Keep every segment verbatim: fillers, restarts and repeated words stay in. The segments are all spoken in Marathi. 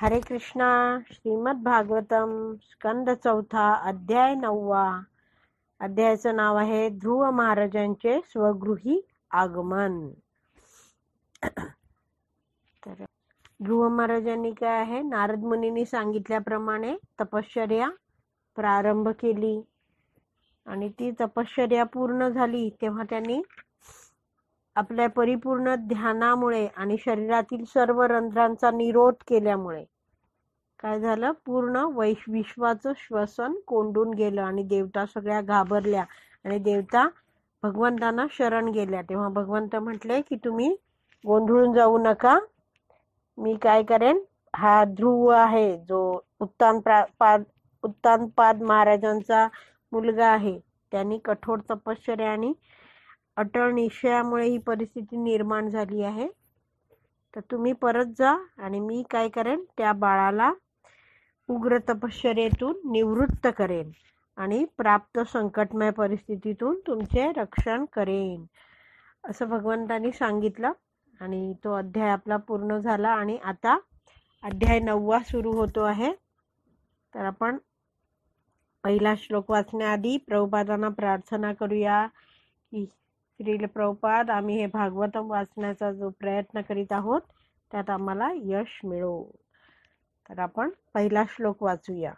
हरे कृष्णा. श्रीमद भागवतम स्कंद चौथा अध्याय नववा. अध्यायाचं नाव आहे ध्रुव महाराजांचे स्वगृही आगमन. तर ध्रुव महाराजांनी काय आहे, नारद मुनींनी सांगितल्याप्रमाणे तपश्चर्या प्रारंभ केली आणि ती तपश्चर्या पूर्ण झाली तेव्हा त्यांनी आपल्या परिपूर्ण ध्यानामुळे आणि शरीरातील सर्व रंध्रांचा निरोध केल्यामुळे काय झालं, पूर्ण वैश विश्वाचं श्वसन कोंडून गेलं आणि देवता सगळ्या घाबरल्या आणि देवता भगवंतांना शरण गेल्या. तेव्हा भगवंत म्हटले की तुम्ही गोंधळून जाऊ नका, मी काय करेन, हा ध्रुव आहे जो उत्तानपाद उत्तानपाद महाराजांचा मुलगा आहे, त्यांनी कठोर तपश्चर्या आणि अटळ निश्चयामुळे ही परिस्थिती निर्माण झाली आहे. तर तुम्ही परत जा आणि मी काय करेन, त्या बाळाला उग्र तपश्चर्येतून निवृत्त करेन आणि प्राप्त संकटमय परिस्थितीतून तुमचे रक्षण करेन, असं भगवंतांनी सांगितलं. आणि तो अध्याय आपला पूर्ण झाला आणि आता अध्याय नववा सुरू होतो आहे. तर आपण पहिला श्लोक वाचण्याआधी प्रभुपादांना प्रार्थना करूया की श्रील प्रभुपाद, आम्ही हे भागवतम वाचण्याचा जो प्रयत्न करीत आहोत त्यात आम्हाला यश मिळो. तर आपण पहिला श्लोक वाचूया.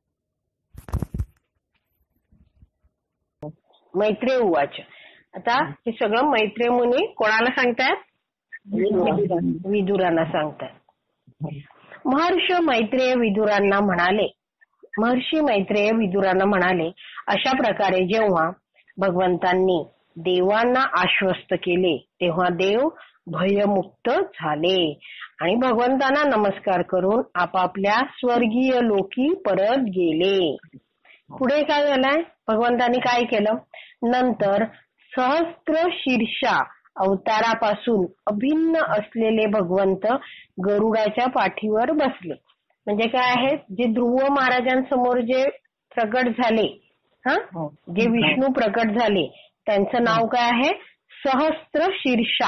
मैत्रेय उवाच. आता हे सगळं मैत्रेय मुनी कोणाला सांगतात? विदुरांना सांगतात. महर्ष मैत्रेय विदुरांना म्हणाले महर्षी मैत्रेय विदुरांना म्हणाले अशा प्रकारे जेव्हा भगवंतांनी देवांना आश्वस्त केले तेव्हा देव भयमुक्त झाले आणि भगवंतांना नमस्कार करून आपापल्या स्वर्गीय लोकी परत गेले. पुढे काय झालंय, भगवंतांनी काय केलं, नंतर सहस्त्र शीर्षा अवतारापासून अभिन्न असलेले भगवंत गरुडाच्या पाठीवर बसले. म्हणजे काय आहे, जे ध्रुव महाराजांसमोर जे प्रकट झाले, हा जे विष्णू प्रकट झाले त्यांचं नाव काय आहे, सहस्त्र शीर्षा.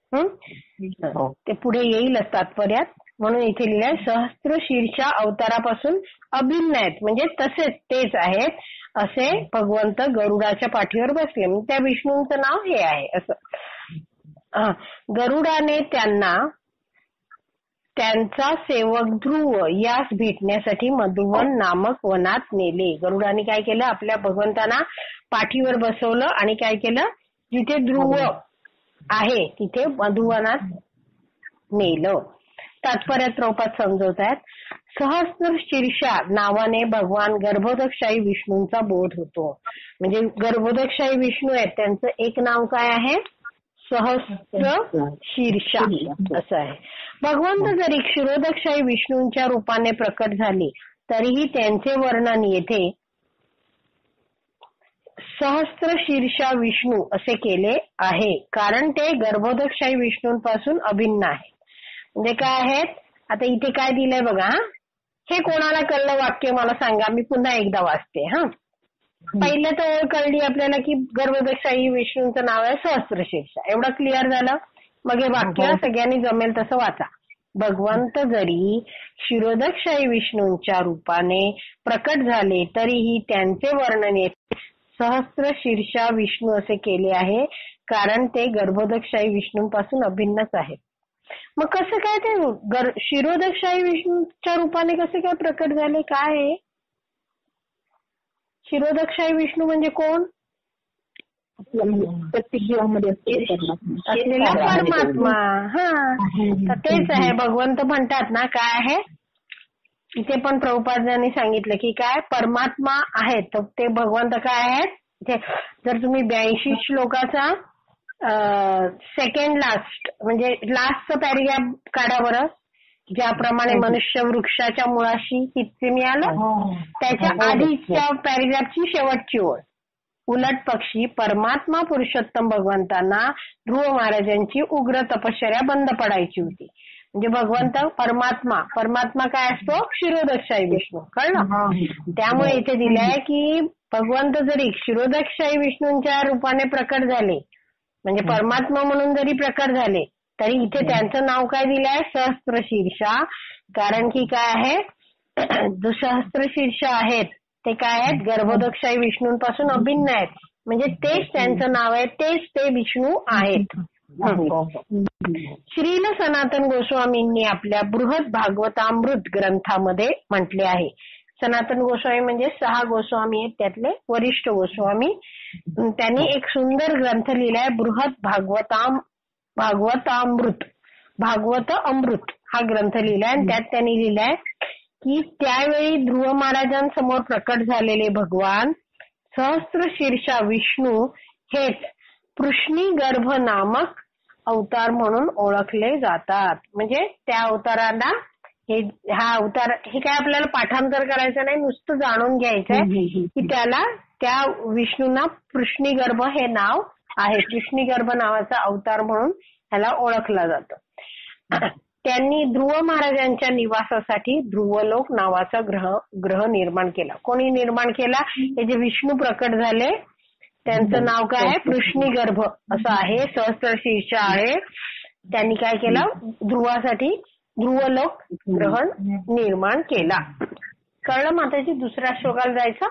ते पुढे येईलच तात्पर्यात, म्हणून इथे लिहिलंय सहस्त्र शीर्षा अवतारापासून अभिन्न आहेत, म्हणजे तसेच तेच आहेत असे भगवंत गरुडाच्या पाठीवर बसले. म्हणजे त्या विष्णूंचं नाव हे आहे असं. गरुडाने त्यांना त्यांचा सेवक ध्रुव यास भेटण्यासाठी मधुवन नामक वनात नेले. गरुडाने काय केलं, आपल्या भगवंतांना पाठीवर बसवलं आणि काय केलं, जिथे ध्रुव आहे तिथे मधुवनात नेलं. तात्पर्यात प्रभुपाद समजवतात, सहस्त्र शीर्षा नावाने भगवान गर्भोदकशाही विष्णूंचा बोध होतो. म्हणजे गर्भोदकशाही विष्णू आहेत त्यांचं एक नाव काय आहे, सहस्त्र शीर्षा असं आहे. भगवंत जरी क्षीरोदकशाही विष्णूंच्या रूपाने प्रकट झाले तरीही त्यांचे वर्णन येथे सहस्त्र शीर्षा विष्णू असे केले आहे, कारण ते गर्भोदकशाही विष्णूंपासून अभिन्न आहे. म्हणजे काय आहेत, आता इथे काय दिलंय बघा, हे कोणाला कळलं वाक्य मला सांगा, मी पुन्हा एकदा वाचते. हा पहिलं तर ओळ कळली आपल्याला की गर्भोदकशाही विष्णूंचं नाव आहे सहस्त्र शीर्षा, एवढं क्लिअर झालं. मग हे वाक्य सगळ्यांनी जमेल तसं वाचा. भगवंत जरी क्षीरोदकशाही विष्णूंच्या रूपाने प्रकट झाले तरीही त्यांचे वर्णन येथे सहस्त्र शीर्षा विष्णू असे केले आहे, कारण ते गर्भोदकशाही विष्णूंपासून अभिन्नच आहेत. मग कसं काय ते क्षीरोदकशाही विष्णूच्या रूपाने कसे काय प्रकट झाले, काय आहे क्षीरोदकशाही विष्णू म्हणजे कोण, प्रत्येक जीवामध्ये असलेला परमात्मा. हा तर तेच आहे. भगवंत म्हणतात ना काय आहे, इथे पण प्रभुपादांनी सांगितलं की काय परमात्मा आहेत, तर ते भगवंत काय आहेत. जर तुम्ही ब्याऐंशी श्लोकाचा सेकंड लास्ट म्हणजे लास्टचं पॅरेग्राफ काढा बरं, ज्याप्रमाणे मनुष्य वृक्षाच्या मुळाशी तिथे आलं त्याच्या आधीच्या पॅरेग्राफची शेवटची ओळ, उलट पक्षी परमात्मा पुरुषोत्तम भगवंतांना ध्रुव महाराजांची उग्र तपश्चर्या बंद पडायची होती. म्हणजे भगवंत परमात्मा परमात्मा काय असतो, क्षीरोदकशाही विष्णू, कळलं. त्यामुळे इथे दिलंय की भगवंत जरी क्षीरोदकशाही विष्णूंच्या रूपाने प्रकट झाले, म्हणजे परमात्मा म्हणून जरी प्रकट झाले तरी इथे त्यांचं नाव काय दिलंय, सहस्त्र शीर्षा, कारण की काय आहे, जो सहस्त्रशीर्ष आहेत ते काय आहेत, गर्भोदकशाही विष्णूंपासून अभिन्न आहेत. म्हणजे तेच त्यांचं नाव आहे, तेच ते विष्णू आहेत. श्रील सनातन गोस्वामींनी आपल्या बृहद भागवतामृत ग्रंथामध्ये म्हटले आहे. सनातन गोस्वामी म्हणजे सहा गोस्वामी आहेत त्यातले वरिष्ठ गोस्वामी. त्यांनी एक सुंदर ग्रंथ लिहिलाय, बृहद भागवताम भागवतामृत भागवत अमृत हा ग्रंथ लिहिलाय. आणि त्यात त्यांनी लिहिलाय की त्यावेळी ध्रुव महाराजांसमोर प्रकट झालेले भगवान सहस्त्रशीर्षा विष्णू हेच पृश्नी गर्भ नामक अवतार म्हणून ओळखले जातात. म्हणजे त्या अवताराला हे हा अवतार हे काय आपल्याला पाठांतर करायचं नाही, नुसतं जाणून घ्यायचंय की त्याला त्या विष्णूंना पृश्नी गर्भ हे नाव आहे. पृश्नी गर्भ नावाचा अवतार म्हणून ह्याला ओळखला जातं. त्यांनी ध्रुव महाराजांच्या निवासासाठी ध्रुवलोक नावाचा ग्रह ग्रह निर्माण केला. कोणी निर्माण केला? हे जे विष्णू प्रकट झाले त्यांचं नाव काय आहे? पृश्नी गर्भ असं आहे, सहस्त्रशीर्ष आहे. त्यांनी काय केलं? ध्रुवासाठी ध्रुवलोक ग्रह निर्माण केला. कळलं माताजी? दुसऱ्या श्लोकाला जायचं.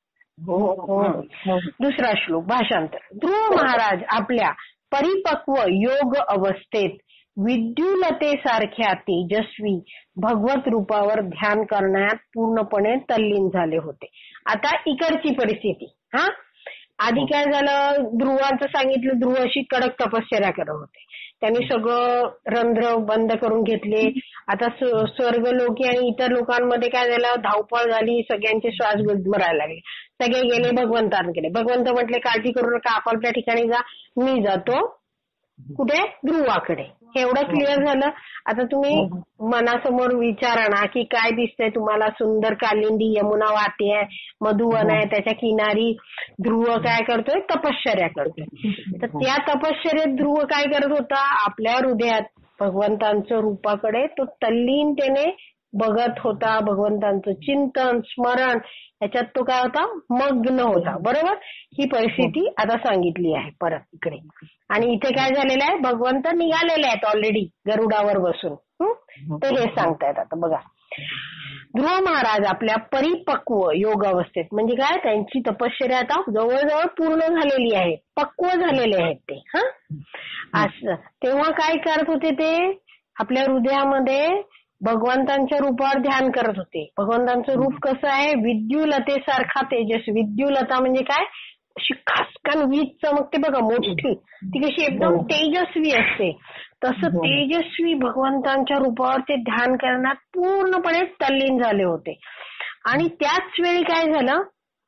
दुसरा श्लोक भाषांतर. ध्रुव महाराज आपल्या परिपक्व योग अवस्थेत विद्युलतेसारख्या तेजस्वी भगवत रूपावर ध्यान करण्यात पूर्णपणे तल्लीन झाले होते. आता इकडची परिस्थिती. हा आधी काय झालं, ध्रुवांचं सांगितलं, ध्रुव अशी कडक तपश्चर्या करत होते. त्यांनी सगळं रंध्र बंद करून घेतले. आता स्वर्गलोकी आणि इतर लोकांमध्ये काय झालं, धावपळ झाली, सगळ्यांचे श्वास गुदमरायला लागले. सगळे गेले भगवंतांकडे. भगवंत म्हटले काळजी करू नका, आपापल्या ठिकाणी जा, मी जातो कुठे? ध्रुवाकडे. हे एवढं क्लिअर झालं. आता तुम्ही मनासमोर विचारा ना की काय दिसतंय तुम्हाला? सुंदर कालिंदी यमुना वाहते आहे, मधुवन आहे, त्याच्या किनारी ध्रुव काय करतोय? तपश्चर्या करतोय. तर त्या तपश्चर्येत ध्रुव काय करत होता? आपल्या हृदयात भगवंतांच्या रूपाकडे तो तल्लीनतेने बघत होता. भगवंतांचं चिंतन स्मरण याच्यात तो काय होता? मग्न होता. बरोबर? ही परिस्थिती आता सांगितली आहे परत इकडे. आणि इथे काय झालेलं आहे? भगवंत निघालेले आहेत ऑलरेडी गरुडावर बसून. ते हे सांगतायत आता बघा. ध्रुव महाराज आपल्या परिपक्व योग अवस्थेत म्हणजे काय, त्यांची तपश्चर्या आता जवळजवळ पूर्ण झालेली आहे, पक्व झालेले आहेत ते. हा असं तेव्हा काय करत होते? ते आपल्या हृदयामध्ये भगवंतांच्या रूपावर ध्यान करत होते. भगवंतांचं रूप कसं आहे? विद्युलतेसारखा तेजस्वी. विद्युलता म्हणजे काय? अशी खासकन वीज चमकते बघा मोठी, ती कशी एकदम तेजस्वी असते. तसं तेजस्वी भगवंतांच्या रूपावर ते ध्यान करण्यात पूर्णपणे तल्लीन झाले होते. आणि त्याच वेळी काय झालं?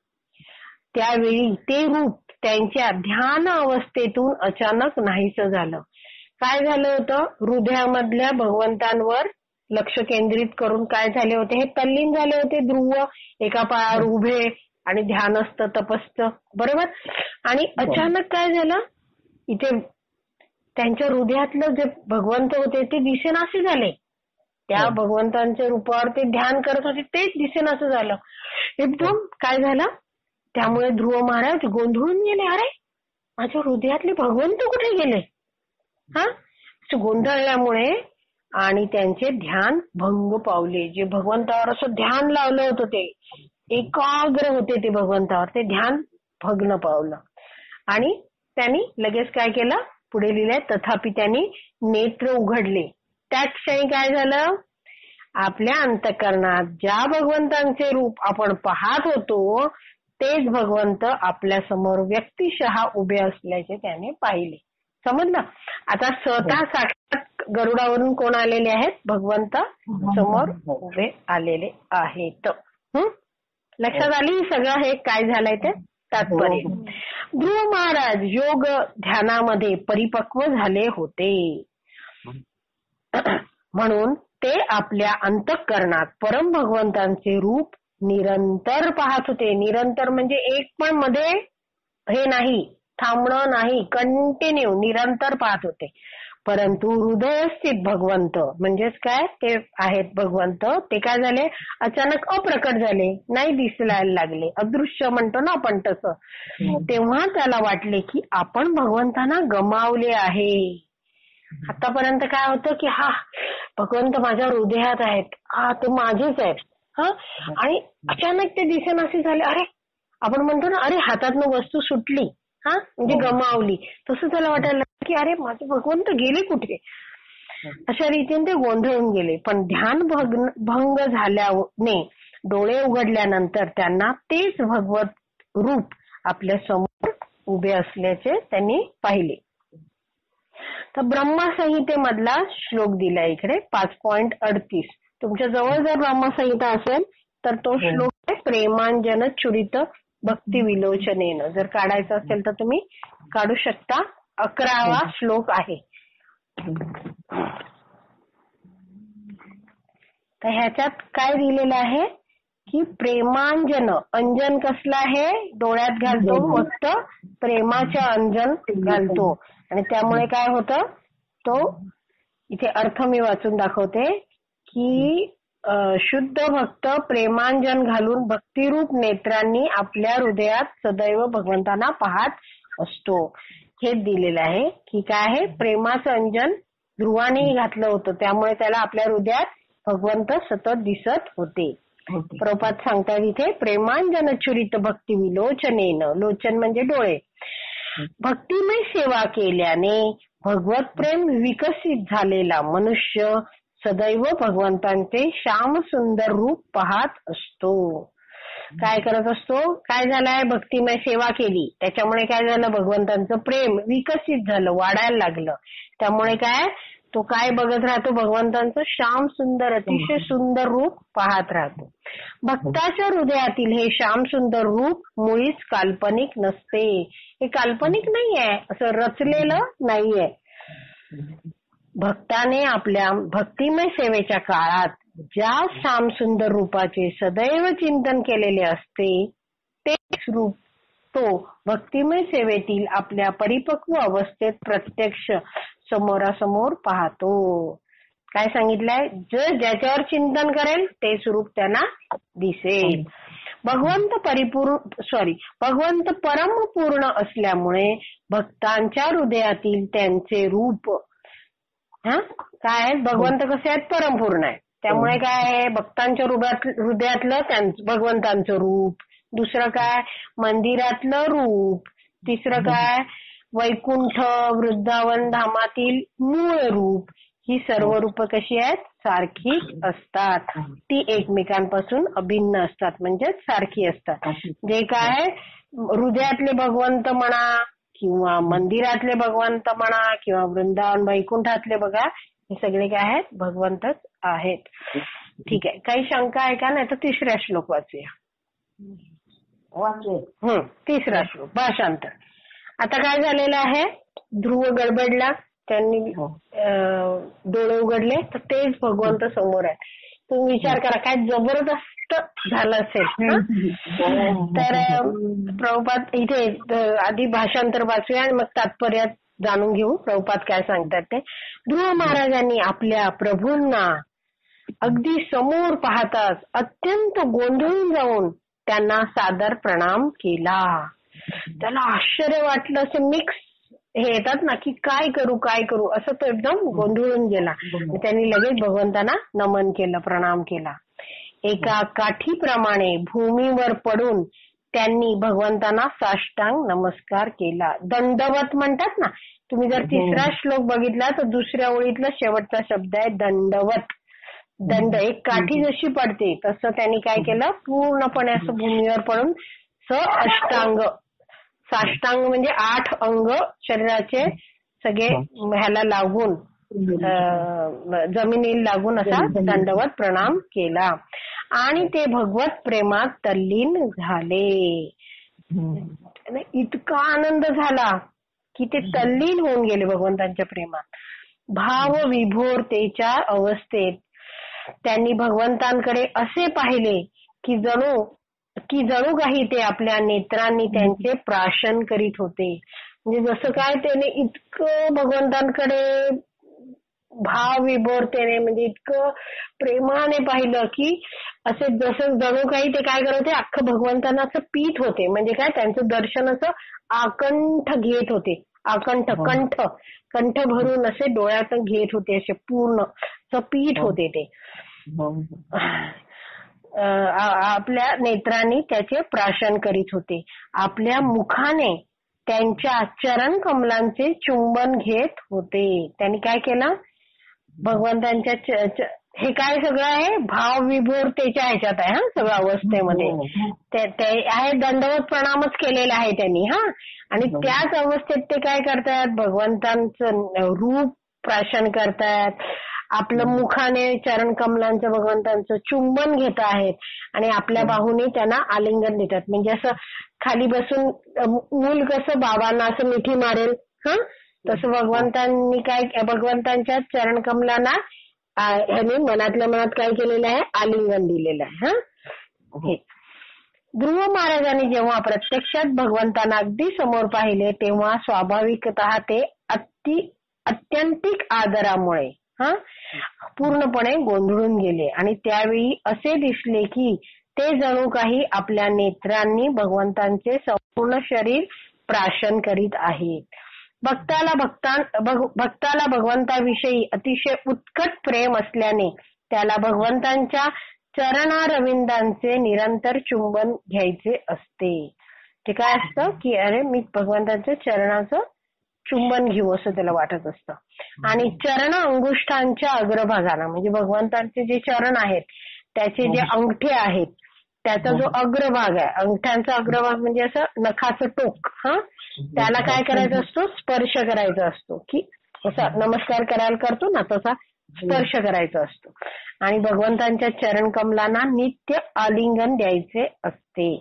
त्यावेळी ते रूप त्यांच्या ध्यान अवस्थेतून अचानक नाहीसं झालं. काय झालं होतं? हृदयामधल्या भगवंतांवर लक्ष केंद्रित करून काय झाले होते? हे तल्लीन झाले होते. ध्रुव एका पायावर उभे आणि ध्यानस्थ तपस्थ. बरोबर? आणि अचानक काय झालं? इथे त्यांच्या हृदयातलं जे भगवंत होते ते दिसेनासे झाले. त्या भगवंतांच्या रूपावर ते ध्यान करत होते तेच दिसेनासं झालं. एकदम काय झालं? त्यामुळे ध्रुव महाराज गोंधळून गेले. अरे माझ्या हृदयातले भगवंत कुठे गेले? हा गोंधळल्यामुळे आणि त्यांचे ध्यान भंग पावले. जे भगवंतावर असं ध्यान लावलं होतं ते एकाग्र होते ते भगवंतावर, ते ध्यान भग्न पावलं. आणि त्यांनी लगेच काय केलं? पुढे लिहिलंय, तथापि त्यांनी नेत्र उघडले. त्याच क्षणी काय झालं? आपल्या अंतःकरणात ज्या भगवंतांचे रूप आपण पाहत होतो तेच भगवंत आपल्या समोर व्यक्तिशः उभे असल्याचे त्याने पाहिले. समजलं? आता स्वतः साक्षात गरुडावरून कोण आलेले आहेत? भगवंत समोर उभे आलेले आहेत. हं? लक्षात आली सगळं हे काय झालंय ते तात्पर्य. ध्रुव महाराज योग ध्यानामध्ये परिपक्व झाले होते म्हणून ते आपल्या अंतःकरणात परम भगवंतांचे रूप निरंतर पाहत होते. निरंतर म्हणजे एक पण मध्ये हे नाही, थांबणं नाही, कंटिन्यू निरंतर पाहत होते. परंतु हृदयस्थित भगवंत म्हणजेच काय ते आहेत भगवंत, ते काय झाले? अचानक अप्रकट झाले, नाही दिसायला लागले, अदृश्य म्हणतो ना आपण तसं. तेव्हा त्याला वाटले की आपण भगवंतांना गमावले आहे. आतापर्यंत काय होतं की हा भगवंत माझ्या हृदयात आहेत, हा ते माझेच आहेत. हा आणि अचानक ते दिसेनासे झाले. अरे आपण म्हणतो ना, अरे हातातनं वस्तू सुटली, हा म्हणजे गमावली, तसं त्याला वाटायला लागलं की अरे माझे भगवंत गेले कुठे. अशा रीतीने ते गोंधळून गेले. पण ध्यान भंग झाल्याने डोळे उघडल्यानंतर त्यांना तेच भगवत रूप आपल्या समोर उभे असल्याचे त्यांनी पाहिले. तर ब्रह्मसंहितेमधला श्लोक दिला इकडे पाच पॉईंट अडतीस. तुमच्या जवळ जर ब्रह्मसंहिता असेल तर तो श्लोक आहे प्रेमांजन चुरित भक्ती विलोचनेन. जर काढायचं असेल तर तुम्ही काढू शकता. अकरावा श्लोक आहे. तर ह्याच्यात काय दिलेलं आहे की प्रेमांजन, अंजन कसलं आहे, डोळ्यात घालतो, फक्त प्रेमाचं अंजन घालतो. आणि त्यामुळे काय होतं, तो इथे अर्थ मी वाचून दाखवते की शुद्ध भक्त प्रेमांजन घालून भक्तिरूप नेत्रांनी आपल्या हृदयात सदैव भगवंतांना पाहत असतो. हेच दिलेलं आहे की काय आहे, प्रेमाचं अंजन ध्रुवानेही घातलं होतं, त्यामुळे त्याला आपल्या हृदयात भगवंत सतत दिसत होते. प्रभुपाद सांगतात इथे प्रेमांजन चुरित भक्ती विलोचनेन, लोचन म्हणजे डोळे, भक्तिमय सेवा केल्याने भगवत प्रेम विकसित झालेला मनुष्य सदैव भगवंतांचे श्याम सुंदर रूप पाहत असतो. काय करत असतो, काय झालंय, भक्तिमय सेवा केली, त्याच्यामुळे काय झालं, भगवंतांचं प्रेम विकसित झालं, वाढायला लागलं. त्यामुळे काय, तो काय बघत राहतो, भगवंतांचं श्याम सुंदर अतिशय सुंदर रूप पाहत राहतो. भक्ताच्या हृदयातील हे श्याम सुंदर रूप मुळीच काल्पनिक नसते. हे काल्पनिक नाहीये, असं रचलेलं नाहीये. भक्ताने आपल्या भक्तिमय सेवेच्या काळात ज्या श्याम सुंदर रूपाचे सदैव चिंतन केलेले असते तेच रूप तो भक्तिमय सेवेतील आपल्या परिपक्व अवस्थेत प्रत्यक्ष समोरासमोर पाहतो. काय सांगितलंय, जर ज्याच्यावर चिंतन करेल ते स्वरूप त्यांना दिसेल. भगवंत परिपूर्ण सॉरी भगवंत परमपूर्ण असल्यामुळे भक्तांच्या हृदयातील त्यांचे रूप हा काय, भगवंत कसे आहेत, परमपूर्ण आहे. त्यामुळे काय आहे, भक्तांच्या हृदयातलं भगवंतांचं रूप, दुसरं काय मंदिरातलं रूप, तिसरं काय वैकुंठ वृंदावन धामातील मूळ रूप. ही सर्व रूप कशी आहेत, सारखी असतात. ती एकमेकांपासून अभिन्न असतात, म्हणजे सारखी असतात. जे काय हृदयातले भगवंत म्हणा किंवा मंदिरातले भगवंत म्हणा किंवा वृंदावन वैकुंठातले बघा, हे सगळे काय आहेत, भगवंतच आहेत. ठीक आहे, काही शंका आहे का, नाही तर तिसरा श्लोक वाचूया. हम्म तिसरा श्लोक भाषांतर. आता काय झालेलं आहे, ध्रुव गडबडला, त्यांनी डोळे उघडले तर तेच भगवंत समोर आहे. तुम्ही विचार करा काय जबरदस्त झालं असेल. तर प्रभुपाद इथे आधी भाषांतर वाचूया आणि मग तात्पर्य जाणून घेऊ प्रभुपाद काय सांगतात ते. ध्रुव महाराजांनी आपल्या प्रभूंना अगदी समोर पाहताच अत्यंत गोंधळून जाऊन त्यांना सादर प्रणाम केला. त्याला आश्चर्य वाटलं, असे मिक्स हे येतात ना की काय करू काय करू असं, तो एकदम गोंधळून गेला. त्यांनी लगेच भगवंतांना नमन केलं, प्रणाम केला. एका काठीप्रमाणे भूमीवर पडून त्यांनी भगवंतांना साष्टांग नमस्कार केला. दंडवत म्हणतात ना, तुम्ही जर तिसरा श्लोक बघितला तर दुसऱ्या ओळीतला शेवटचा शब्द आहे दंडवत. दंड, एक काठी जशी पडते तसं त्यांनी काय केलं, पूर्णपणे असं भूमीवर पडून स अष्टांग, साष्टांग म्हणजे आठ अंग शरीराचे सगळे ह्याला लागून जमिनीला लागून असा दंडवत प्रणाम केला आणि ते भगवत प्रेमात तल्लीन झाले. इतका आनंद झाला की ते तल्लीन होऊन गेले भगवंतांच्या प्रेमात. भाव विभोरतेच्या अवस्थेत त्यांनी भगवंतांकडे असे पाहिले की जणू की जणू काही ते आपल्या नेत्रांनी त्यांचे प्राशन करीत होते. म्हणजे जसं काय त्याने इतकं भगवंतांकडे भाव विभोरतेने म्हणजे इतकं प्रेमाने पाहिलं की असे जसं जणू काही ते काय करत होते, अख्खं भगवंतांना असं पीत होते. म्हणजे काय, त्यांचं दर्शन असं आकंठ घेत होते. अकंठ कंठ कंठ भरून असे डोळ्यातून घेत होते, असे पूर्ण पीठ होते ते. आपल्या नेत्रांनी त्याचे प्राशन करीत होते. आपल्या मुखाने त्यांच्या चरण कमलांचे चुंबन घेत होते. त्यांनी काय केलं, भगवंतांच्या हे काय सगळं आहे भाव विभोरतेच्या ह्याच्यात आहे हा सगळं अवस्थेमध्ये. ते आहे दंडवत प्रणामच केलेला आहे त्यांनी हा. आणि त्याच अवस्थेत ते काय करतात, भगवंतांचं रूप प्राशन करतात. आपलं मुखाने चरण कमलांचं भगवंतांचं चुंबन घेत आहेत आणि आपल्या बाहूने त्यांना आलिंगन देतात. म्हणजे असं खाली बसून मूल कसं बाबांना असं मिठी मारेल हा, तसं भगवंतांनी काय भगवंतांच्या चरण कमलांना ह्याने मनातल्या मनात काय केलेलं आहे, आलिंगन दिलेलं आहे हा. हे ध्रुव महाराजांनी जेव्हा प्रत्यक्षात भगवंतांना अगदी समोर पाहिले तेव्हा स्वाभाविकतः ते अति अत्यंतिक आदरामुळे हा पूर्णपणे गोंधळून गेले आणि त्यावेळी असे दिसले की ते जणू काही आपल्या नेत्रांनी भगवंतांचे संपूर्ण शरीर प्राशन करीत आहेत. भक्ताला भक्तां भक्ताला भगवंताविषयी अतिशय उत्कट प्रेम असल्याने त्याला भगवंतांच्या चरणारविंदांचे निरंतर चुंबन घ्यायचे असते. ते काय असतं की अरे मी भगवंतांच्या चरणाचं चुंबन घेऊ असं त्याला वाटत असतं. आणि चरण अंगुष्ठांच्या अग्रभागाला म्हणजे भगवंतांचे जे चरण आहेत त्याचे जे अंगठे आहेत त्याचा जो अग्रभाग आहे, अंगठ्यांचा अग्रभाग म्हणजे असं नखाचं टोक हा, त्याला काय करायचं असतो, स्पर्श करायचा असतो. की असा नमस्कार करायला करतो ना तसा स्पर्श करायचा असतो. आणि भगवंतांच्या चरण कमलांना नित्य आलिंगन द्यायचे असते.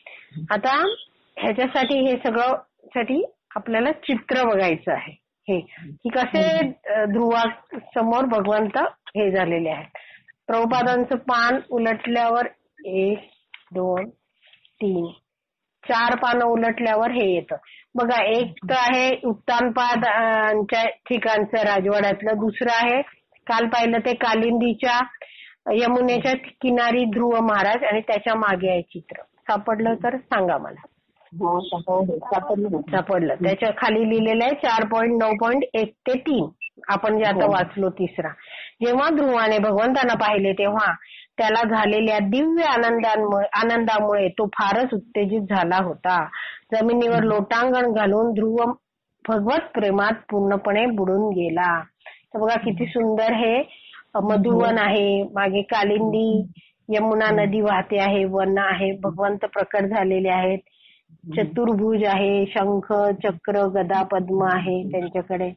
आता ह्याच्यासाठी हे सगळं साठी आपल्याला चित्र बघायचं आहे. हे की कसे ध्रुवा समोर भगवंत हे झालेले आहेत. प्रभुपादांचं पान उलटल्यावर एक दोन तीन चार पानं उलटल्यावर हे येतं बघा. एक तर आहे उत्तानपादांच्या ठिकाणचं राजवाड्यातलं, दुसरं आहे काल पाहिलं ते कालिंदीच्या यमुनेच्या किनारी ध्रुव महाराज आणि त्याच्या मागे आहे चित्र. सापडलं तर सांगा मला. सापडलं. त्याच्या खाली लिहिलेलं आहे चार पॉईंट नऊ पॉईंट एक ते तीन. आपण जे आता वाचलो तिसरा. जेव्हा ध्रुवाने भगवंतांना पाहिले तेव्हा त्याला झालेल्या दिव्य आनंदामुळे आनंदामुळे तो फारच उत्तेजित झाला होता. जमिनीवर लोटांगण घालून ध्रुव भगवत प्रेमात पूर्णपणे बुडून गेला. तर बघा किती सुंदर हे मधुवन आहे, मागे कालिंदी यमुना नदी वाहते आहे, वन आहे, भगवंत प्रकट झालेले आहेत, चतुर्भुज आहे, शंख चक्र गदा पद्म आहे त्यांच्याकडे.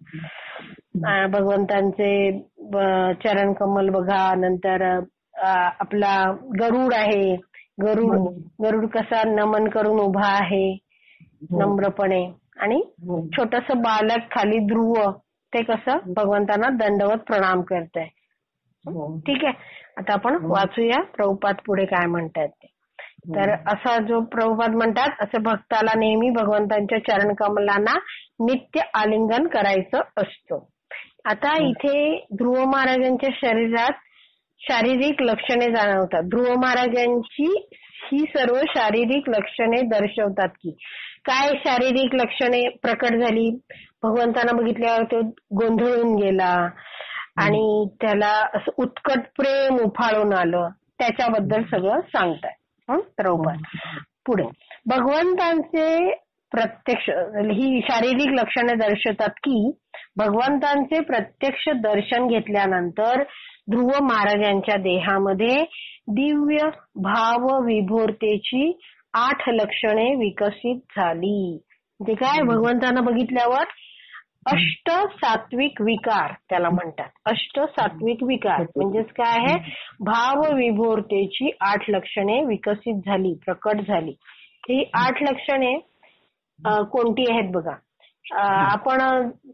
भगवंतांचे चरण कमल बघा. नंतर आपला गरुड आहे, गरुड गरुड कसा नमन करून उभा आहे नम्रपणे. आणि छोटस बालक खाली ध्रुव ते कसं भगवंतांना दंडवत प्रणाम करत आहे. ठीक आहे. आता आपण वाचूया प्रभुपाद पुढे काय म्हणतात ते. तर असा जो प्रभुपाद म्हणतात असं भक्ताला नेहमी भगवंतांच्या चरण कमलांना नित्य आलिंगन करायचं असतं. आता इथे ध्रुव महाराजांच्या शरीरात शारीरिक लक्षणे जाणवतात. ध्रुव महाराजांची ही सर्व शारीरिक लक्षणे दर्शवतात की काय शारीरिक लक्षणे प्रकट झाली. भगवंतांना बघितल्यावर तो गोंधळून गेला आणि त्याला असं उत्कट प्रेम उफाळून आलं, त्याच्याबद्दल सगळं सांगताय प्रभुपाद पुढे. भगवंतांचे प्रत्यक्ष ही शारीरिक लक्षणे दर्शवतात की भगवंतांचे प्रत्यक्ष दर्शन घेतल्यानंतर ध्रुव महाराजांच्या देहामध्ये दिव्य भाव विभोरतेची आठ लक्षणे विकसित झाली. म्हणजे काय, भगवंतांना बघितल्यावर अष्ट सात्विक विकार त्याला म्हणतात. अष्ट सात्विक विकार म्हणजेच काय आहे, भाव विभोरतेची आठ लक्षणे विकसित झाली, प्रकट झाली. ही आठ लक्षणे कोणती आहेत बघा. आपण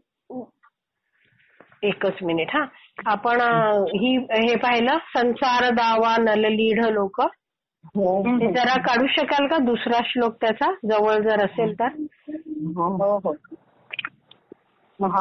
एकच मिनिट हा. आपण ही हे पाहिलं संसार दावा नललीढ लोक, ते जरा काढू शकाल का दुसरा श्लोक त्याचा जवळ जर असेल तर. हो हो. हा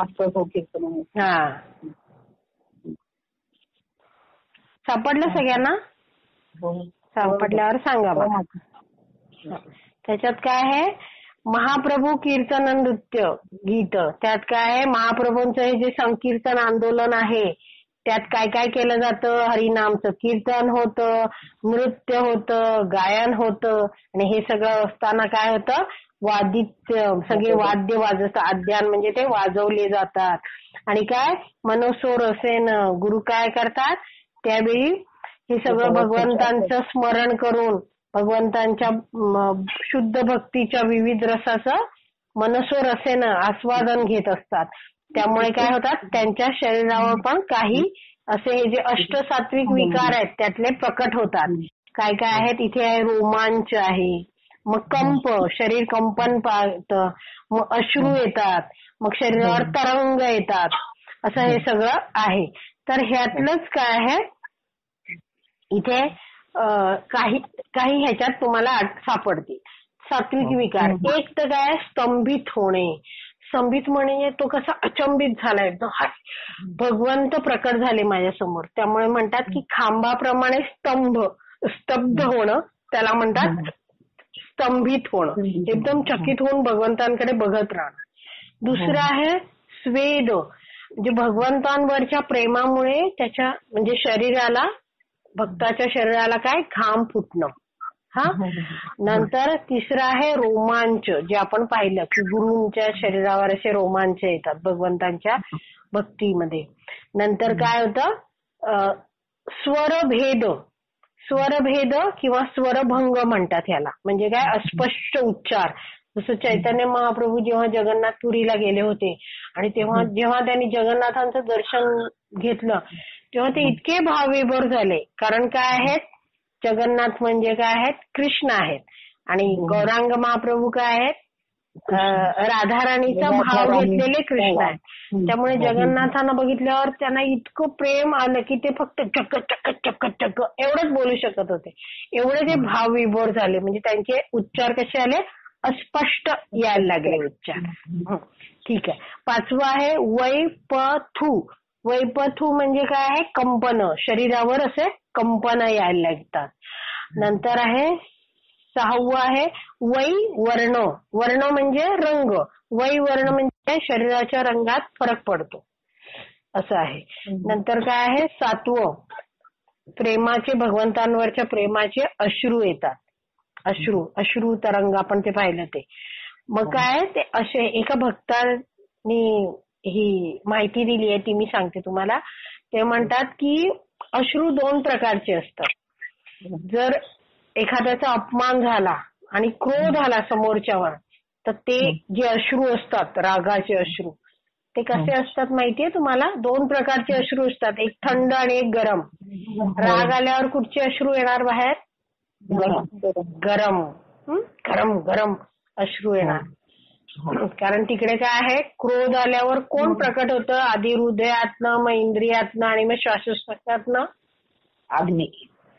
सापडलं सगळ्यांना. सापडल्यावर सांगा मला. त्याच्यात काय आहे, महाप्रभू कीर्तन नृत्य गीत, त्यात काय आहे, महाप्रभूंचं हे जे संकीर्तन आंदोलन आहे त्यात काय काय केलं जातं, हरिनामचं कीर्तन होतं, नृत्य होतं, गायन होतं आणि हे सगळं असताना काय होतं, वादित्य सगळे वाद्य वाजत, आद्यान म्हणजे ते वाजवले जातात. आणि काय मनोसोर असेन गुरु काय करतात त्यावेळी हे सगळं भगवंतांचं स्मरण करून भगवंतांच्या शुद्ध भक्तीच्या विविध रसाचं मनसोर असेन आस्वादन घेत असतात. त्यामुळे काय होतात, त्यांच्या शरीरावर पण काही असे हे जे अष्टसात्विक विकार आहेत त्यातले प्रकट होतात. काय काय आहेत, इथे आहे रोमांच आहे, मग कंप, शरीर कंपन पाहतं, मग अश्रू येतात, मग शरीरावर तरंग येतात, असं हे सगळं आहे. तर ह्यातलंच काय आहे इथे काही काही ह्याच्यात तुम्हाला सापडतील सात्विक विकार. एक तर काय स्तंभित होणे, स्तंभित म्हणजे तो कसा अचंबित झाला एकदम, भगवंत प्रकट झाले माझ्या समोर, त्यामुळे म्हणतात की खांबाप्रमाणे स्तंभ स्तब्ध होणं त्याला म्हणतात स्तंभित होणं, एकदम चकित होऊन भगवंतांकडे बघत राहणं. दुसरं आहे स्वेद, म्हणजे भगवंतांवरच्या प्रेमामुळे त्याच्या म्हणजे शरीराला, भक्ताच्या शरीराला काय घाम फुटणं. हा नंतर तिसरं आहे रोमांच, जे आपण पाहिलं की गुरूंच्या शरीरावर असे रोमांच येतात भगवंतांच्या भक्तीमध्ये. नंतर काय होतं, स्वरभेद, स्वरभेद किंवा स्वरभंग म्हणतात ह्याला, म्हणजे काय अस्पष्ट उच्चार. जसं चैतन्य महाप्रभू जेव्हा जगन्नाथपुरीला गेले होते आणि तेव्हा जेव्हा त्यांनी जगन्नाथांचं दर्शन घेतलं तेव्हा ते इतके भावविभोर झाले, कारण काय आहेत, जगन्नाथ म्हणजे काय आहेत, कृष्ण आहेत आणि गौरांग महाप्रभू काय आहेत, राधाराणीचा भाव घेतलेले कृष्ण आहेत. त्यामुळे जगन्नाथांना बघितल्यावर त्यांना इतकं प्रेम आलं की ते फक्त चक्क चक्क चक्क चक्क एवढंच बोलू शकत होते, एवढे ते भावविभोर झाले. म्हणजे त्यांचे उच्चार कसे आले, अस्पष्ट यायला लागले उच्चार. ठीक आहे. पाचवं आहे वैपथू. वैपथू म्हणजे काय आहे, कंपन, शरीरावर असे कंपन यायला लागतात. नंतर आहे सहावं आहे वै वर्ण. वर्ण म्हणजे रंग, वै वर्ण म्हणजे शरीराच्या रंगात फरक पडतो असं आहे. नंतर काय आहे सातवं, प्रेमाचे, भगवंतांवरच्या प्रेमाचे अश्रू येतात. अश्रू अश्रू तरंग आपण ते पाहिलं ते. मग काय ते असे एका भक्तांनी ही माहिती दिली आहे ती मी सांगते तुम्हाला. ते म्हणतात की अश्रू दोन प्रकारचे असतात. जर एखाद्याचा अपमान झाला आणि क्रोध आला समोरच्यावर तर ते जे अश्रू असतात, रागाचे अश्रू, ते कसे असतात माहितीये तुम्हाला, दोन प्रकारचे अश्रू असतात, एक थंड आणि एक गरम. राग आल्यावर कुठचे अश्रू येणार बाहेर, गरम गरम गरम अश्रू येणार. कारण तिकडे काय आहे, क्रोध आल्यावर कोण प्रकट होतं, आधी हृदयातनं, मग इंद्रियातनं आणि मग श्वासोच्छ्वासातनं अग्नी,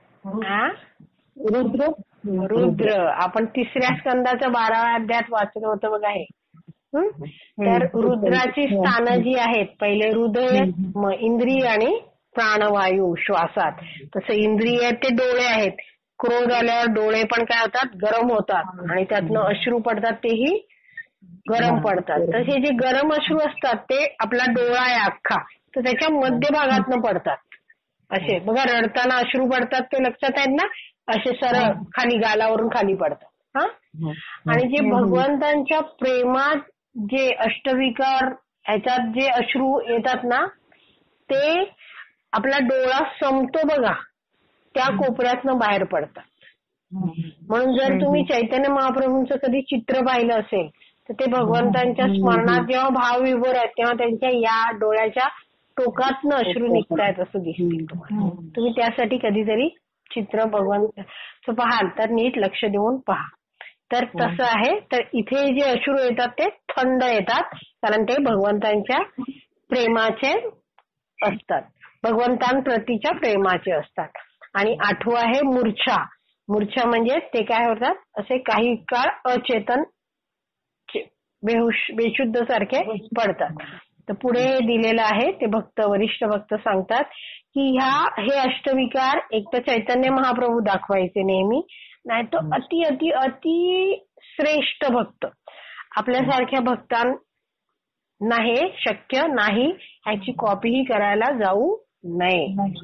रुद्र. रुद्र आपण तिसऱ्या स्कंदाचं बाराव्या अध्यायात वाचलं होतं बघा हे. तर रुद्राची स्थानं जी आहेत, पहिले हृदय, मग इंद्रिय आणि प्राणवायू श्वासात. तसं इंद्रिय ते डोळे आहेत, क्रोध आल्यावर डोळे पण काय होतात, गरम होतात आणि त्यातनं अश्रू पडतात तेही गरम पडतात. तर हे जे गरम अश्रू असतात ते आपला डोळा आहे अख्खा, तर त्याच्या मध्यभागातनं पडतात. असे बघा रडताना अश्रू पडतात ते लक्षात आहेत ना, असे सरळ खाली गालावरून खाली पडतात. हा आणि जे भगवंतांच्या प्रेमात जे अष्टविकार ह्याच्यात जे अश्रू येतात ना, ते आपला डोळा संपतो बघा त्या कोपऱ्यातनं बाहेर पडतात. म्हणून जर तुम्ही चैतन्य महाप्रभूंचं कधी चित्र पाहिलं असेल तर ते भगवंतांच्या स्मरणात जेव्हा भावविभोर आहेत तेव्हा त्यांच्या या डोळ्याच्या टोकातनं अश्रू निघतायत असं दिसतील तुम्हाला. तुम्ही त्यासाठी कधीतरी चित्र भगवंताचं पाहाल तर नीट लक्ष देऊन पहा. तर तसं आहे. तर इथे जे अश्रू येतात ते थंड येतात कारण ते भगवंतांच्या प्रेमाचे असतात, भगवंतांप्रतीच्या प्रेमाचे असतात. आणि आठवं आहे मूर्छा. मूर्छा म्हणजे ते काय होतात, असे काही काळ अचेतन बेहुश बेशुद्ध सारखे पडतात. तर पुढे दिलेलं आहे ते भक्त, वरिष्ठ भक्त सांगतात की ह्या हे अष्टविकार एक तर चैतन्य महाप्रभू दाखवायचे नेहमी, नाही तर अति अति अति श्रेष्ठ भक्त आपल्यासारख्या भक्तांना हे शक्य नाही, ह्याची कॉपीही करायला जाऊ नये.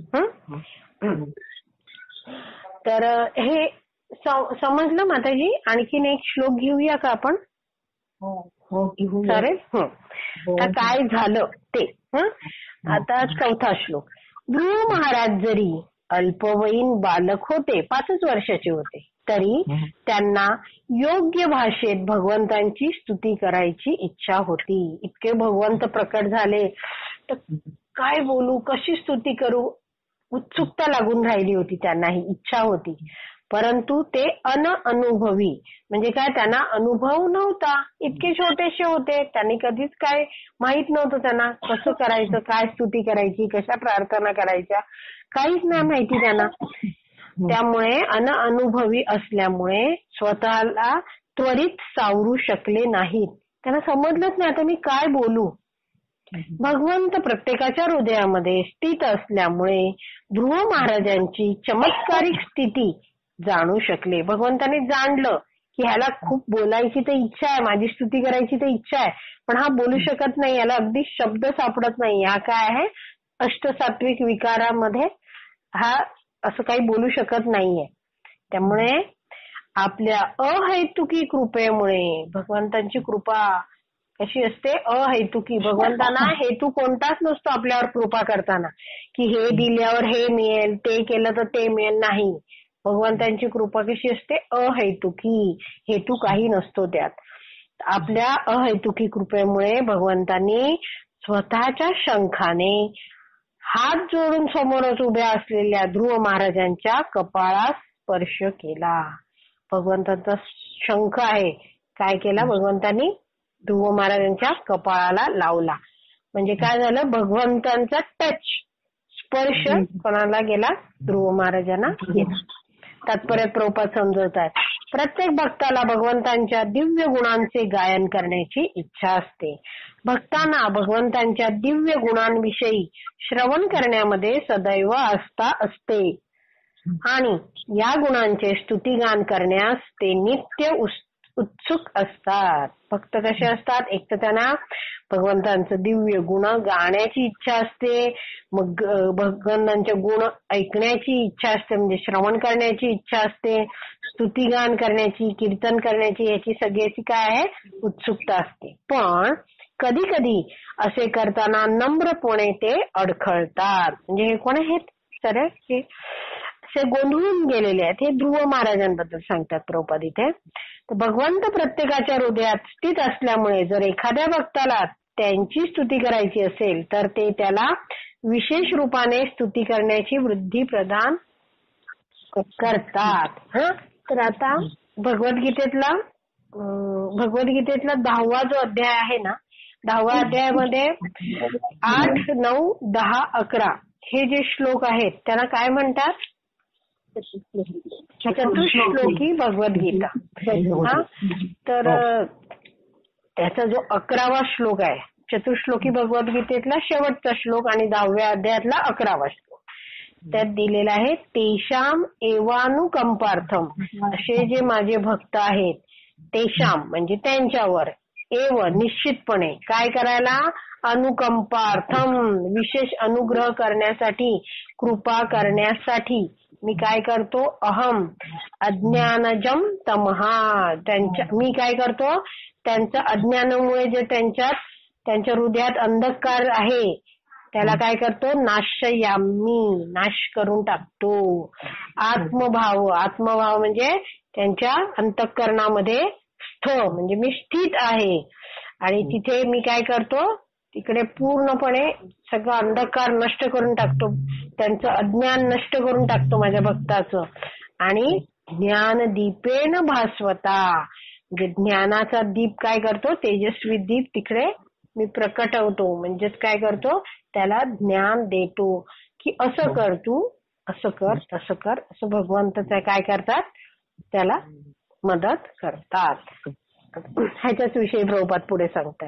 हं? तर हे समजलं माताजी. आणखीन एक श्लोक घेऊया का आपण? हो घेऊया. चालेल. हं. आता काय झालं ते. हं? आता चौथा श्लोक. ध्रुव महाराज जरी अल्पवयीन बालक होते, पाचच वर्षाचे होते, तरी त्यांना योग्य भाषेत भगवंतांची स्तुती करायची इच्छा होती. इतके भगवंत प्रकट झाले तर काय बोलू, कशी स्तुती करू, उत्सुकता लागून राहिली होती त्यांना, ही इच्छा होती. परंतु ते अनअनुभवी, म्हणजे काय, त्यांना अनुभव नव्हता. इतके छोटेसे होते, त्यांनी कधीच काय माहित नव्हतं त्यांना कसं करायचं, काय स्तुती करायची, कशा प्रार्थना करायच्या, काहीच नाही माहिती त्यांना. त्यामुळे अनअनुभवी असल्यामुळे स्वतःला त्वरित सावरू शकले नाहीत. त्यांना समजलंच नाही आता मी काय बोलू. भगवंत प्रत्येकाच्या हृदयामध्ये स्थित असल्यामुळे ध्रुव महाराजांची चमत्कारिक स्थिती जाणू शकले. भगवंताने जाणलं की ह्याला खूप बोलायची तर इच्छा आहे, माझी स्तुती करायची तर इच्छा आहे, पण हा बोलू शकत नाही, याला अगदी शब्द सापडत नाही. हा काय आहे, अष्टसात्विक विकारामध्ये हा असं काही बोलू शकत नाहीये. त्यामुळे आपल्या अहैतुकी कृपेमुळे, भगवंतांची कृपा कशी असते, अहैतुकी. भगवंतांना हेतू कोणताच नसतो आपल्यावर कृपा करताना, की हे दिल्यावर हे मिळेल, ते केलं तर ते मिळेल, नाही. भगवंतांची कृपा कशी असते, अहैतुकी, हेतू काही नसतो त्यात. आपल्या अहैतुकी कृपेमुळे भगवंतांनी स्वतःच्या शंखाने हात जोडून समोरच उभ्या असलेल्या ध्रुव महाराजांच्या कपाळास स्पर्श केला. भगवंतांचा शंख आहे, काय केला भगवंतांनी, ध्रुव महाराजांच्या कपाळाला लावला. म्हणजे काय झालं, भगवंतांचा टच, स्पर्श कोणाला गेला, ध्रुव महाराजांना गेला. तात्पर्य प्रभुपाद समजवतात, प्रत्येक भक्ताला भगवंतांच्या दिव्य गुणांचे गायन करण्याची इच्छा असते. भक्तांना भगवंतांच्या दिव्य गुणांविषयी श्रवण करण्यामध्ये सदैव आस्था असते आणि या गुणांचे स्तुतिगान करण्यास ते नित्य उत्सुक असतात. भक्त कसे असतात, एक तर त्यांना भगवंतांचं दिव्य गुण गाण्याची इच्छा असते, मग भगवंतांचे गुण ऐकण्याची इच्छा असते, म्हणजे श्रवण करण्याची इच्छा असते, स्तुतिगान करण्याची, कीर्तन करण्याची, याची सगळ्याची काय आहे, उत्सुकता असते. पण कधी कधी असे करताना नम्रपणे ते अडखळतात. म्हणजे हे कोण आहेत, सर हे असे गोंधळून गेलेले आहेत. हे ध्रुव महाराजांबद्दल सांगतात प्रभुपाद इथे. भगवंत प्रत्येकाच्या हृदयात स्थित असल्यामुळे जर एखाद्या भक्ताला त्यांची स्तुती करायची असेल तर ते त्याला विशेष रूपाने स्तुती करण्याची वृद्धी प्रदान करतात. हं, तर आता भगवद्गीतेतला भगवद्गीतेतला दहावा जो अध्याय आहे ना, दहाव्या अध्यायामध्ये आठ, नऊ, दहा, अकरा हे जे श्लोक आहेत त्यांना काय म्हणतात, चतुश्लोकी भगवद्गीता. हा, तर त्याचा जो अकरावा श्लोक आहे, चतुश्लोकी भगवद्गीतेतला शेवटचा श्लोक आणि दहाव्या अध्यायातला अकरावा श्लोक, त्यात दिलेला आहे, तेषाम एवानुकंपार्थम, असे जे माझे भक्त आहेत, तेषाम म्हणजे त्यांच्यावर, एव निश्चितपणे काय करायला, अनुकंपार्थम विशेष अनुग्रह करण्यासाठी, कृपा करण्यासाठी मी काय करतो, अहम अज्ञानजम तमहा, त्यांच्या मी काय करतो, त्यांच्या अज्ञानामुळे जे त्यांच्यात त्यांच्या हृदयात अंधकार आहे त्याला काय करतो, नाशयामी, नाश करून टाकतो. आत्मभाव, आत्मभाव म्हणजे त्यांच्या अंतःकरणामध्ये स्थ, म्हणजे मी स्थित आहे आणि तिथे मी काय करतो, तिकडे पूर्णपणे सगळं अंधकार नष्ट करून टाकतो, त्यांचं अज्ञान नष्ट करून टाकतो माझ्या भक्ताचं. आणि ज्ञान दीपेन भास्वता, म्हणजे ज्ञानाचा दीप काय करतो, तेजस्वी दीप तिकडे मी प्रकटवतो, म्हणजेच काय करतो, त्याला ज्ञान देतो की असं कर, तू असं कर, तसं कर, असं भगवंत काय करतात, त्याला मदत करतात. ह्याच्याच विषयी प्रभुपाद पुढे सांगतात.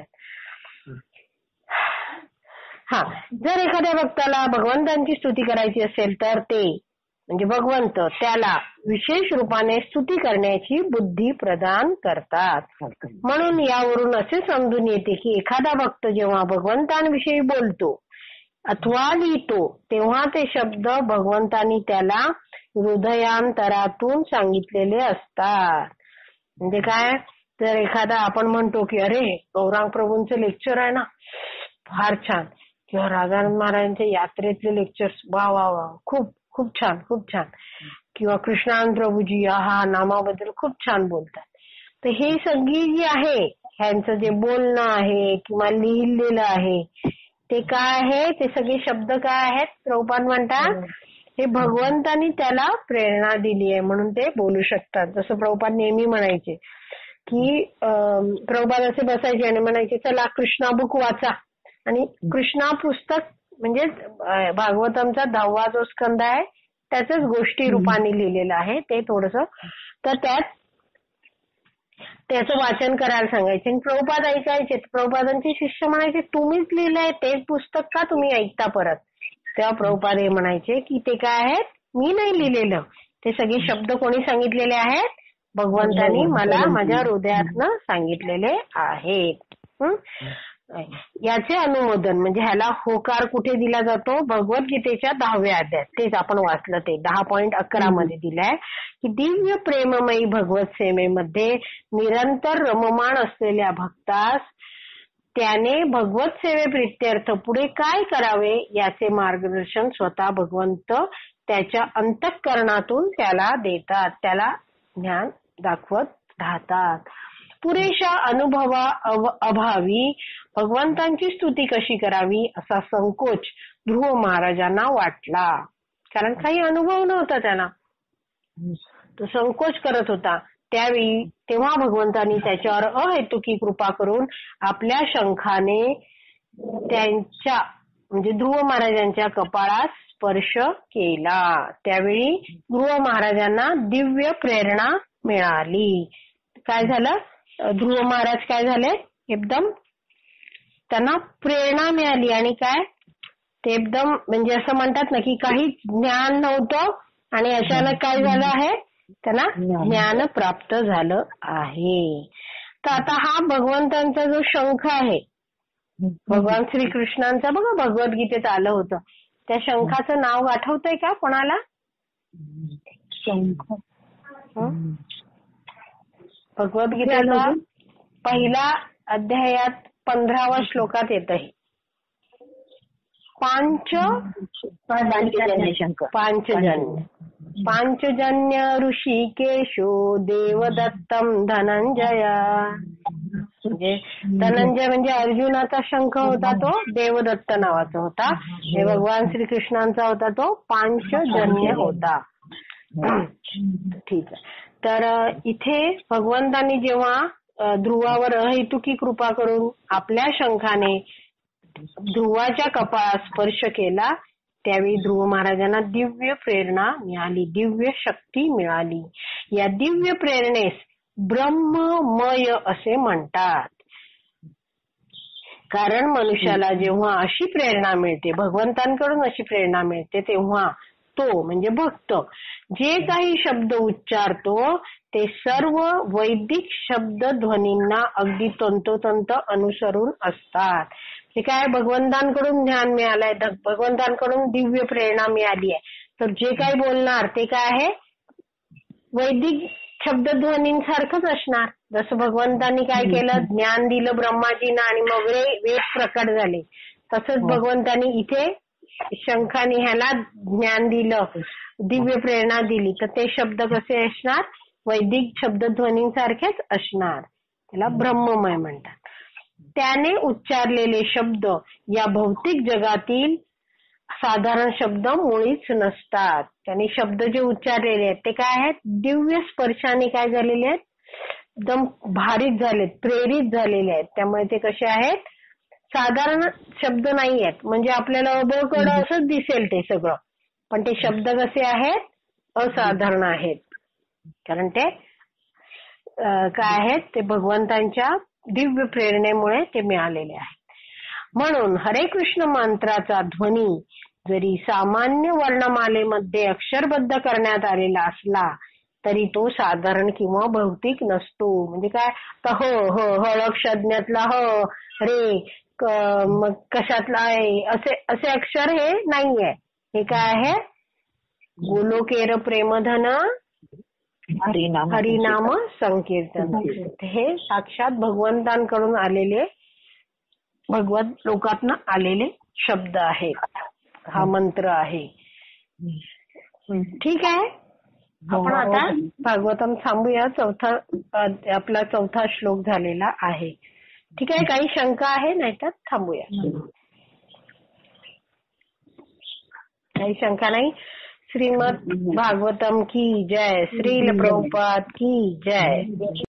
हा, जर एखाद्या भक्ताला भगवंतांची स्तुती करायची असेल तर ते म्हणजे भगवंत त्याला विशेष रूपाने स्तुती करण्याची बुद्धी प्रदान करतात. म्हणून यावरून असे समजून येते की एखादा भक्त जेव्हा भगवंतांविषयी बोलतो अथवा लिहितो तेव्हा ते शब्द भगवंतांनी त्याला हृदयांतरातून सांगितलेले असतात. म्हणजे काय, तर एखादा आपण म्हणतो की अरे गौरांग प्रभूंचं लेक्चर आहे ना फार छान, किंवा राजानंद महाराजांच्या यात्रेतले लेक्चर्स वा वा वा खूप खूप छान खूप छान, किंवा कृष्णानंद प्रभूजी हा नामाबद्दल खूप छान बोलतात. तर हे सगळी जी आहे ह्यांचं जे बोलणं आहे किंवा लिहिलेलं आहे ते काय आहे, ते सगळे शब्द काय आहेत, प्रभुपाद म्हणतात हे भगवंतानी त्याला प्रेरणा दिली आहे म्हणून ते बोलू शकतात. जसं प्रभुपाद नेहमी म्हणायचे की प्रभुपाद असे बसायचे आणि म्हणायचे चला कृष्णा बुक वाचा, आणि कृष्णा पुस्तक म्हणजे भागवतमचा दहावा जो स्कंद आहे त्याच गोष्टी रूपाने लिहिलेलं आहे ते थोडंसं, तर त्यात त्याचं वाचन करायला सांगायचे. आणि प्रभुपाद ऐकायचे. प्रभुपादांचे शिष्य म्हणायचे तुम्हीच लिहिलंय तेच पुस्तक का तुम्ही ऐकता परत. तेव्हा प्रभुपाद हे म्हणायचे की ते काय आहेत, मी नाही लिहिलेलं, ते सगळे शब्द कोणी सांगितलेले आहेत, भगवंतांनी मला माझ्या हृदयातनं सांगितलेले आहेत. याचे अनुमोदन म्हणजे ह्याला होकार कुठे दिला जातो, भगवद्गीतेच्या दहाव्या अध्यायात, तेच आपण वाचलं ते दहा पॉईंट अकरा मध्ये दिलाय की दिव्य प्रेममयी भगवत सेवेमध्ये निरंतर रममाण असलेल्या भक्तास त्याने भगवत सेवे प्रित्यर्थ पुढे काय करावे याचे मार्गदर्शन स्वतः भगवंत त्याच्या अंतःकरणातून त्याला देतात, त्याला ज्ञान दाखवत राहतात. पुरेशा अनुभवा अभावी भगवंतांची स्तुती कशी करावी असा संकोच ध्रुव महाराजांना वाटला, कारण काही अनुभव नव्हता त्यांना, तो संकोच करत होता. त्यावेळी तेव्हा भगवंतांनी त्याच्यावर अहेतुकी कृपा करून आपल्या शंखाने त्यांच्या म्हणजे ध्रुव महाराजांच्या कपाळास स्पर्श केला. त्यावेळी ध्रुव महाराजांना दिव्य प्रेरणा मिळाली. काय झालं, ध्रुव महाराज काय झाले, एकदम त्यांना प्रेरणा मिळाली. आणि काय ते एकदम म्हणजे असं म्हणतात ना की काही ज्ञान नव्हतं आणि अचानक काय झालं आहे, त्यांना ज्ञान प्राप्त झालं आहे. तर आता हा भगवंतांचा जो शंख आहे, भगवान श्रीकृष्णांचा बघा भगवद्गीतेत आलं होतं, त्या शंखाचं नाव आठवतंय का कोणाला? शंख भगवद्गीतेचा पहिला अध्यायात पंधराव्या श्लोकात येत आहे. पांच पांचजन्य पांचजन्य ऋषिकेशो देवदत्तम धनंजया. म्हणजे धनंजय म्हणजे अर्जुनाचा शंख होता तो देवदत्त नावाचा होता, हे भगवान श्रीकृष्णांचा होता तो पांचजन्य होता. ठीक आहे. तर इथे भगवंतांनी जेव्हा ध्रुवावर अहेतुकी कृपा करून आपल्या शंखाने ध्रुवाच्या कपाळास स्पर्श केला त्यावेळी ध्रुव महाराजांना दिव्य प्रेरणा मिळाली, दिव्य शक्ती मिळाली. या दिव्य प्रेरणेस ब्रह्ममय असे म्हणतात. कारण मनुष्याला जेव्हा अशी प्रेरणा मिळते, भगवंतांकडून अशी प्रेरणा मिळते, तेव्हा तो म्हणजे भक्त जे काही शब्द उच्चारतो ते सर्व वैदिक शब्द ध्वनींना अगदी तंतोतंत अनुसरून असतात. हे काय भगवंतांकडून ज्ञान मिळालंय, भगवंतांकडून दिव्य प्रेरणा मिळाली आहे, तर जे काही बोलणार ते काय आहे वैदिक शब्दध्वनींसारखंच असणार. जसं भगवंतांनी काय केलं, ज्ञान दिलं ब्रह्माजींना आणि मग वेद प्रकट झाले, तसंच भगवंतांनी इथे शंखाने ह्याला ज्ञान दिलं, दिव्य प्रेरणा दिली, तर ते शब्द कसे असणार, वैदिक शब्दध्वनींसारखेच असणार. त्याला ब्रह्ममय म्हणतात. त्याने उच्चारलेले शब्द या भौतिक जगातील साधारण शब्द मुळीच नसतात. त्याने शब्द जे उच्चारलेले आहेत ते काय आहेत, दिव्य स्पर्शाने काय झालेले आहेत, एकदम भारित झालेत, प्रेरित झालेले आहेत. त्यामुळे ते कसे आहेत, साधारण शब्द नाही आहेत. म्हणजे आपल्याला अबळकड असंच दिसेल ते सगळं, पण ते शब्द कसे आहेत, असाधारण आहेत. कारण ते काय आहेत, ते भगवंतांच्या दिव्य प्रेरणेमुळे ते मिळालेले आहेत. म्हणून हरे कृष्ण मंत्राचा ध्वनी जरी सामान्य वर्णमालेमध्ये अक्षरबद्ध करण्यात आलेला असला तरी तो साधारण किंवा भौतिक नसतो. म्हणजे काय तर हो हो हळक्षज्ञातला ह रे मग कशातला आहे असे असे अक्षर हे नाहीये. हे काय आहे गोलोकेर प्रेमधन हरिनाम हरिनाम संकीर्तन. हे साक्षात भगवंतांकडून आलेले भगवत लोकातनं आलेले शब्द आहेत. हा मंत्र आहे. ठीक आहे. आपण आता भागवतम थांबूया. चौथा आपला चौथा श्लोक झालेला आहे. ठीक आहे. काही शंका आहे नाहीतर थांबूया. काही शंका नाही. श्रीमद भागवतम की जय. श्रील प्रभुपाद की जय.